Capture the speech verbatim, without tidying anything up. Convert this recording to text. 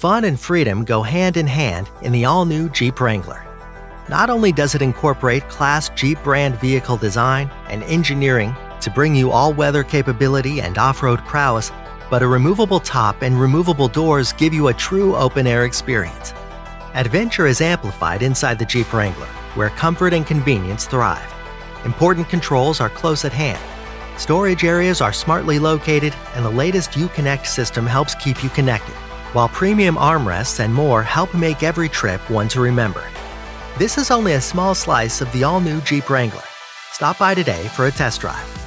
Fun and freedom go hand in hand in the all-new Jeep Wrangler. Not only does it incorporate class Jeep brand vehicle design and engineering to bring you all-weather capability and off-road prowess, but a removable top and removable doors give you a true open-air experience. Adventure is amplified inside the Jeep Wrangler, where comfort and convenience thrive. Important controls are close at hand. Storage areas are smartly located, and the latest Uconnect system helps keep you connected, while premium armrests and more help make every trip one to remember. This is only a small slice of the all-new Jeep Wrangler. Stop by today for a test drive.